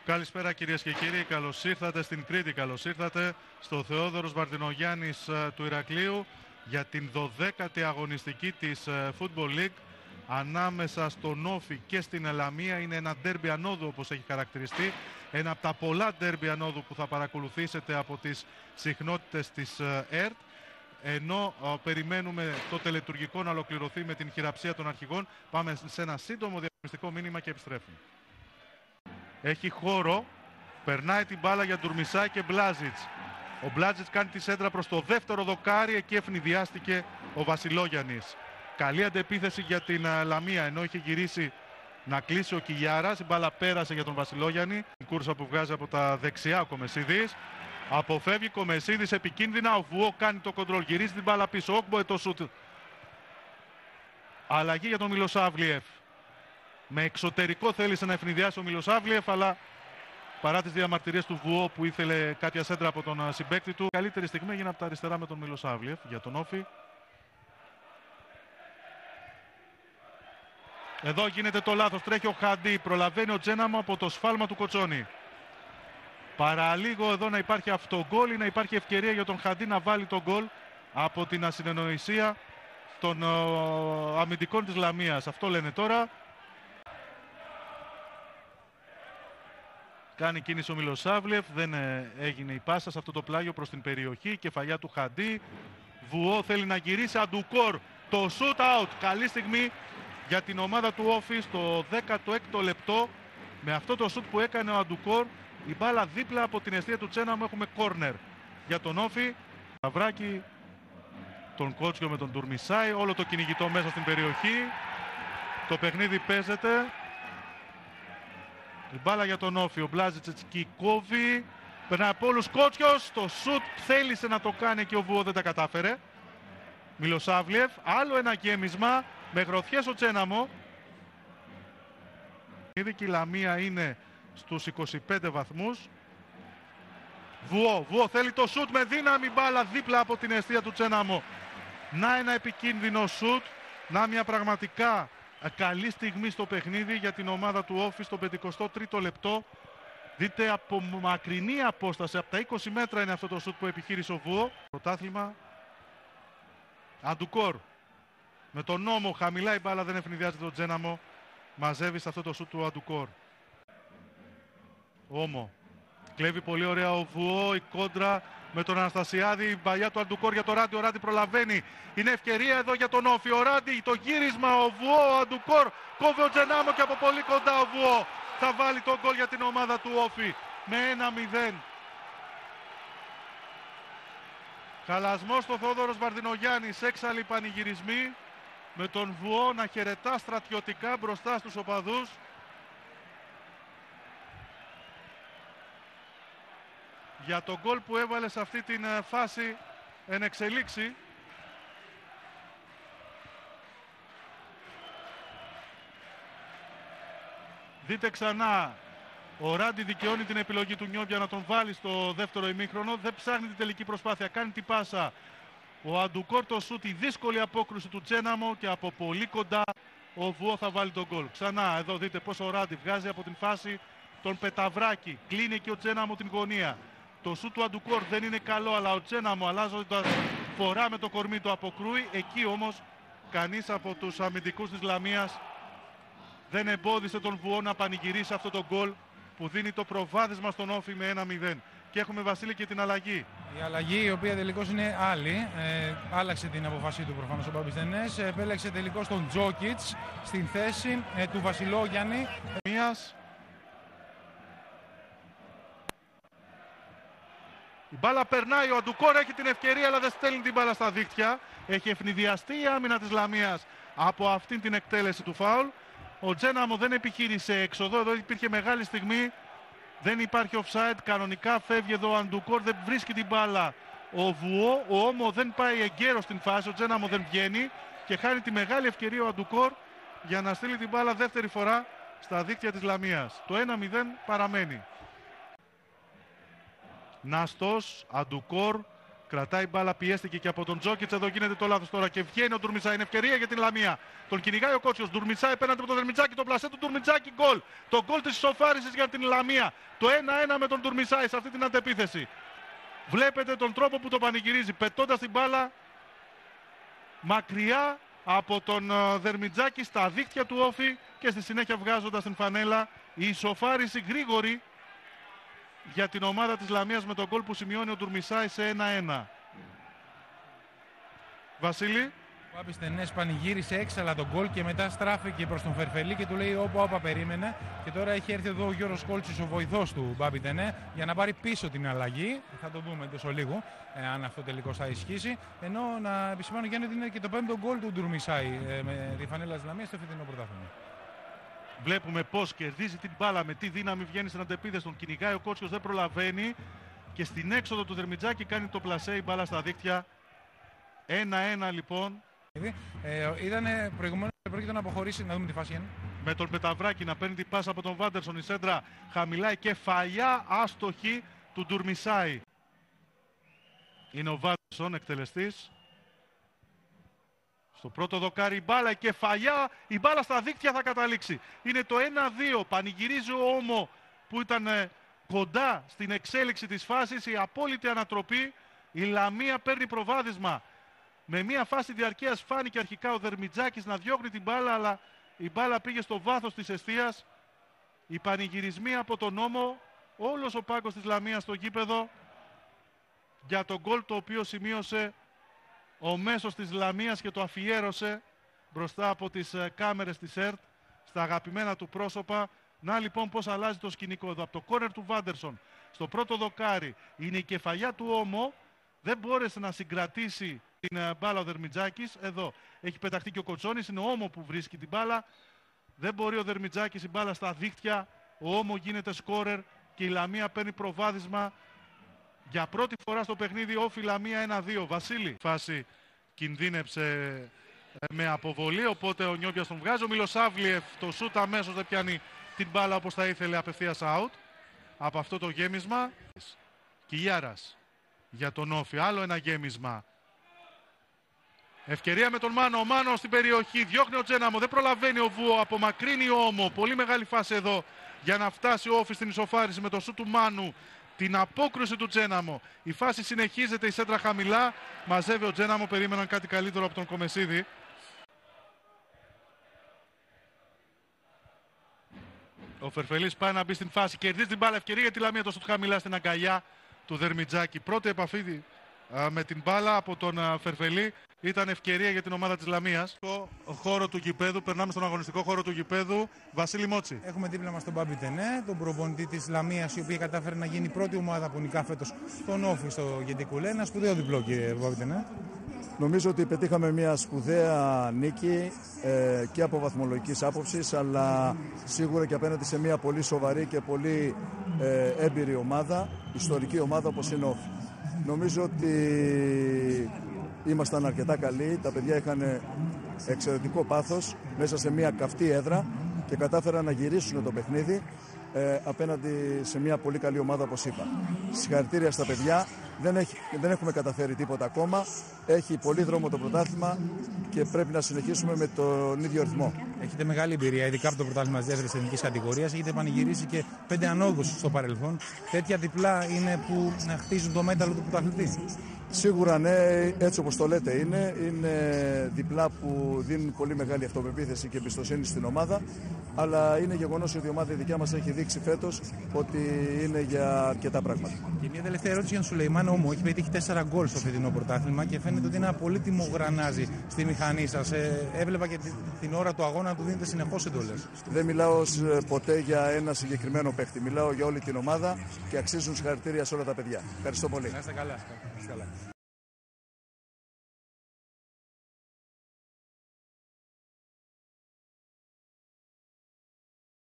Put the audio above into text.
Καλησπέρα κυρίες και κύριοι, καλώς ήρθατε στην Κρήτη, καλώς ήρθατε στο Θεόδωρος Βαρδινογιάννης του Ηρακλείου για την 12η αγωνιστική της Football League ανάμεσα στον Όφη και στην Ελαμία. Είναι ένα ντέρμπι ανόδου όπως έχει χαρακτηριστεί, ένα από τα πολλά ντέρμπι ανόδου που θα παρακολουθήσετε από τις συχνότητες της ΕΡΤ. Ενώ περιμένουμε το τελετουργικό να ολοκληρωθεί με την χειραψία των αρχηγών, πάμε σε ένα σύντομο διαφημιστικό μήνυμα και επιστρέφουμε. Έχει χώρο, περνάει την μπάλα για Ντουρμισάη και Μπλάζιτς. Ο Μπλάζιτς κάνει τη σέντρα προς το δεύτερο δοκάρι, εκεί ευνηδιάστηκε ο Βασιλόγιαννης. Καλή αντεπίθεση για την Λαμία, ενώ είχε γυρίσει να κλείσει ο Κιλιάρας. Η μπάλα πέρασε για τον Βασιλόγιαννη. Η κούρσα που βγάζει από τα δεξιά ο Κομεσίδης. Αποφεύγει Κομεσίδης επικίνδυνα, ο Βουό κάνει το κοντρόλ, γυρίζει την μπάλα πίσω, Όκμποε το σούτ. Αλλαγή για τον Μιλοσάβλιεφ. Με εξωτερικό θέλησε να ευνηδιάσει ο Μιλοσάβλιεφ, αλλά παρά τις διαμαρτυρίες του Βουό που ήθελε κάποια σέντρα από τον συμπαίκτη του, καλύτερη στιγμή έγινε από τα αριστερά με τον Μιλοσάβλιεφ για τον Όφη. Εδώ γίνεται το λάθος, τρέχει ο Χαντί, προλαβαίνει ο Τζέναμο από το σφάλμα του Κοτσόνη. Παραλίγο εδώ να υπάρχει αυτογκόλ ή να υπάρχει ευκαιρία για τον Χαντί να βάλει τον γκολ από την ασυνεννοησία των αμυντικών της Λαμίας. Αυτό λένε τώρα. Κάνει κίνηση ο Μιλοσάβλιεφ, δεν έγινε η πάσα σε αυτό το πλάγιο προς την περιοχή. Κεφαλιά του Χαντί. Βουό θέλει να γυρίσει, Αντουκόρ, το shoot out. Καλή στιγμή για την ομάδα του Όφη στο 16ο λεπτό. Με αυτό το shoot που έκανε ο Αντουκόρ, η μπάλα δίπλα από την αιστεία του Τσέναμου, έχουμε κόρνερ για τον Όφη. Σταυράκι, τον Κότσιο με τον Ντουρμισάη, όλο το κυνηγητό μέσα στην περιοχή. Το παιχνίδι παίζεται. Η μπάλα για τον Όφη, ο Μπλάζιτς κόβει. Περνάει από όλους Κότσιος, το σουτ θέλησε να το κάνει και ο Βουό δεν τα κατάφερε. Μιλοσάβλιεφ, άλλο ένα γέμισμα με γροθιές ο Τσέναμο. Η Λαμία είναι στους 25 βαθμούς. Βουό θέλει το σουτ με δύναμη, μπάλα δίπλα από την αιστεία του Τσέναμο. Να ένα επικίνδυνο σουτ, να μια πραγματικά καλή στιγμή στο παιχνίδι για την ομάδα του Όφη στο 53ο λεπτό. Δείτε από μακρινή απόσταση, από τα 20 μέτρα είναι αυτό το σουτ που επιχείρησε ο Βουό. Πρωτάθλημα. Αντουκόρ με τον νόμο, χαμηλά η μπάλα, δεν ευνηδιάζεται τον Τζέναμο. Μαζεύει σε αυτό το σουτ του Αντουκόρ. Όμο. Κλέβει πολύ ωραία ο Βουό, η κόντρα με τον Αναστασιάδη, η παλιά του Αντουκόρ για το Ράντι. Ο Ράντι προλαβαίνει. Είναι ευκαιρία εδώ για τον Όφη. Ο Ράντι, το γύρισμα, ο Βουό, ο Αντουκόρ. Κόβει ο Τζενάμο και από πολύ κοντά ο Βουό θα βάλει τον γκολ για την ομάδα του Όφη με 1-0. Χαλασμός στο Θεόδωρος Βαρδινογιάννης, έξαλλοι πανηγυρισμοί με τον Βουό να χαιρετά στρατιωτικά μπροστά στους οπαδούς. Για τον γκολ που έβαλε σε αυτή την φάση εν εξελίξη. Δείτε ξανά, ο Ράντι δικαιώνει την επιλογή του Νιόμπια να τον βάλει στο δεύτερο ημίχρονο. Δεν ψάχνει την τελική προσπάθεια, κάνει την πάσα. Ο Αντουκόρ το σούτ, η δύσκολη απόκρουση του Τσέναμο και από πολύ κοντά ο Βουό θα βάλει τον γκολ. Ξανά εδώ δείτε πως ο Ράντι βγάζει από την φάση τον Πεταβράκη. Κλείνει και ο Τσέναμο την γωνία. Το σούτ του Αντουκόρ δεν είναι καλό, αλλά ο Τσέναμο αλλάζοντας φορά με το κορμί του αποκρούει. Εκεί όμως κανείς από τους αμυντικούς της Λαμίας δεν εμπόδισε τον Βουό να πανηγυρίσει αυτό το γκολ που δίνει το προβάδισμα στον Όφη με 1-0. Και έχουμε, Βασίλη, και την αλλαγή. Η αλλαγή, η οποία τελικώς είναι άλλη. Άλλαξε την αποφασή του προφανώς ο Παπιστενές. Επέλεξε τελικώς τον Τζόκιτς στην θέση του Βασιλόγιαννη. Η μπάλα περνάει, ο Αντουκόρ έχει την ευκαιρία αλλά δεν στέλνει την μπάλα στα δίκτυα. Έχει ευνηδιαστεί η άμυνα της Λαμίας από αυτήν την εκτέλεση του φάουλ. Ο Τζέναμο δεν επιχείρησε έξοδο, εδώ υπήρχε μεγάλη στιγμή. Δεν υπάρχει offside, κανονικά φεύγει εδώ ο Αντουκόρ, δεν βρίσκει την μπάλα ο Βουό. Ο Όμο δεν πάει εγκαίρος στην φάση, ο Τζέναμο δεν βγαίνει και χάνει τη μεγάλη ευκαιρία ο Αντουκόρ για να στείλει την μπάλα δεύτερη φορά στα δίκτυα της Λαμίας. Το 1-0 παραμένει. Νάστος, Αντουκόρ, Κρατάει μπάλα, πιέστηκε και από τον Τζόκιτς. Εδώ γίνεται το λάθος τώρα και βγαίνει ο Ντουρμισάη. Είναι ευκαιρία για την Λαμία. Τον κυνηγάει ο Κότσιος. Ντουρμισάη απέναντι από τον Δερμιτζάκη. Το πλασέ του Ντουρμιτζάκη. Γκολ. Το γκολ της ισοφάρισης για την Λαμία. Το 1-1 με τον Ντουρμισάη σε αυτή την αντεπίθεση. Βλέπετε τον τρόπο που το πανηγυρίζει. Πετώντας την μπάλα μακριά από τον Δερμιτζάκη στα δίκτυα του Όφη και στη συνέχεια βγάζοντας την φανέλα. Η ισοφάριση γρήγορη για την ομάδα της Λαμίας με τον γκολ που σημειώνει ο Ντουρμισάη σε 1-1. Βασίλη. Ο Μπάμπης Τενές πανηγύρισε έξαλα τον γκολ και μετά στράφηκε προς τον Φερφελή και του λέει όπα περίμενε. Και τώρα έχει έρθει εδώ ο Γιώργος Κόλτσης, ο βοηθός του Μπάμπη Τενέ, για να πάρει πίσω την αλλαγή. Θα το δούμε εντός ολίγου αν αυτό τελικώς θα ισχύσει. Ενώ να επισημάνω, Γιάννη, ότι είναι και το 5ο γκολ του Ντουρμισάη με τη φανέλα της Λαμίας στο φετινό πρωτάθλημα. Βλέπουμε πως κερδίζει την μπάλα, με τι δύναμη βγαίνει στην αντεπίθεση. Τον κυνηγάει ο Κότσιος, δεν προλαβαίνει. Και στην έξοδο του Δερμιτζάκη κάνει το πλασέ, η μπάλα στα δίκτυα. 1-1 λοιπόν. Ήταν προηγουμένως πρόκειται να αποχωρήσει, να δούμε τη φάση. Με τον Πεταβράκη να παίρνει την πάσα από τον Βάντερσον. Η σέντρα χαμηλά, κεφαλιά άστοχη του Ντουρμισάη. Είναι ο Βάντερσον εκτελεστής. Στο πρώτο δοκάρι η μπάλα, η κεφαλιά, η μπάλα στα δίκτυα θα καταλήξει. Είναι το 1-2, πανηγυρίζει ο Όμο που ήταν κοντά στην εξέλιξη της φάσης, η απόλυτη ανατροπή. Η Λαμία παίρνει προβάδισμα. Με μια φάση διαρκείας φάνηκε αρχικά ο Δερμιτζάκης να διώχνει την μπάλα, αλλά η μπάλα πήγε στο βάθος της εστίας. Οι πανηγυρισμοί από τον Όμο, όλος ο πάγκος της Λαμίας στο γήπεδο για τον γκολ το οποίο σημείωσε ο μέσος της Λαμίας και το αφιέρωσε μπροστά από τις κάμερες της ΕΡΤ στα αγαπημένα του πρόσωπα. Να λοιπόν πως αλλάζει το σκηνικό εδώ. Από το κόρνερ του Βάντερσον στο πρώτο δοκάρι είναι η κεφαλιά του Όμο. Δεν μπόρεσε να συγκρατήσει την μπάλα ο Δερμιτζάκης. Εδώ έχει πεταχτεί και ο Κοτσόνης. Είναι ο Όμο που βρίσκει την μπάλα. Δεν μπορεί ο Δερμιτζάκης, η μπάλα στα δίκτυα. Ο Όμο γίνεται σκόρερ και η Λαμία παίρνει προβάδισμα. Για πρώτη φορά στο παιχνίδι Όφη Λαμία 1-2. Βασίλη, φάση κινδύνεψε με αποβολή, οπότε ο Νιόμπιας τον βγάζει. Ο Μιλοσάβλιεφ το σούτ αμέσως δεν πιάνει την μπάλα όπως θα ήθελε, απευθείας out από αυτό το γέμισμα. Κιλιάρας για τον Όφη, άλλο ένα γέμισμα. Ευκαιρία με τον Μάνο, ο Μάνο στην περιοχή, διώχνει ο Τζέναμο, δεν προλαβαίνει ο Βουό, απομακρύνει ο Όμο. Πολύ μεγάλη φάση εδώ για να φτάσει ο Όφη στην ισοφάριση με το σούτ του Μάνου. Την απόκρουση του Τζέναμο. Η φάση συνεχίζεται, η σέντρα χαμηλά. Μαζεύει ο Τζέναμο, περίμεναν κάτι καλύτερο από τον Κομεσίδη. Ο Φερφελής πάει να μπει στην φάση, κερδίζει την μπάλα, ευκαιρία για τη Λαμία, το σουτ χαμηλά στην αγκαλιά του Δερμιτζάκη. Πρώτη επαφή με την μπάλα από τον Φερφελή. Ήταν ευκαιρία για την ομάδα της Λαμίας. Στο χώρο του γηπέδου, περνάμε στον αγωνιστικό χώρο του γηπέδου. Βασίλη Μότσι. Έχουμε δίπλα μας τον Μπάμπη Τενέ, τον προπονητή της Λαμίας, η οποία κατάφερε να γίνει η πρώτη ομάδα που νικά φέτος τον Όφη στο Γεντικουλέ. Ένα σπουδαίο διπλό, κύριε Μπάμπη Τενέ. Νομίζω ότι πετύχαμε μια σπουδαία νίκη και από βαθμολογικής άποψης, αλλά σίγουρα και απέναντι σε μια πολύ σοβαρή και πολύ έμπειρη ομάδα, ιστορική ομάδα όπως είναι Όφη. Νομίζω ότι ήμασταν αρκετά καλοί, τα παιδιά είχαν εξαιρετικό πάθος μέσα σε μια καυτή έδρα και κατάφεραν να γυρίσουν το παιχνίδι απέναντι σε μια πολύ καλή ομάδα όπως είπα. Συγχαρητήρια στα παιδιά, δεν έχουμε καταφέρει τίποτα ακόμα, έχει πολύ δρόμο το πρωτάθλημα και πρέπει να συνεχίσουμε με τον ίδιο ρυθμό. Έχετε μεγάλη εμπειρία, ειδικά από το πρωτάθλημα της δεύτερης εθνικής κατηγορίας. Έχετε πανηγυρίσει και 5 ανόδους στο παρελθόν. Τέτοια διπλά είναι που να χτίζουν το μέταλλο του πρωταθλητή. Σίγουρα ναι, έτσι όπως το λέτε είναι διπλά που δίνουν πολύ μεγάλη αυτοπεποίθηση και εμπιστοσύνη στην ομάδα, αλλά είναι γεγονός ότι η ομάδα η δικιά μας έχει δείξει φέτος ότι είναι για αρκετά πράγματα. Και μια τελευταία ερώτηση για τον Σουλεϊμάν Όμο. Έχει πετύχει 4 γκολ στο φετινό πρωτάθλημα και φαίνεται ότι είναι ένα πολύτιμο γρανάζι στη μηχανή σας. Έβλεπα και την ώρα του αγώνα του δίνετε συνεχώς εντολές. Δεν μιλάω ποτέ για ένα συγκεκριμένο παίκτη. Μιλάω για όλη την ομάδα και αξίζουν συγχαρητήρια σε όλα τα παιδιά. Ευχαριστώ πολύ. Να είστε καλά.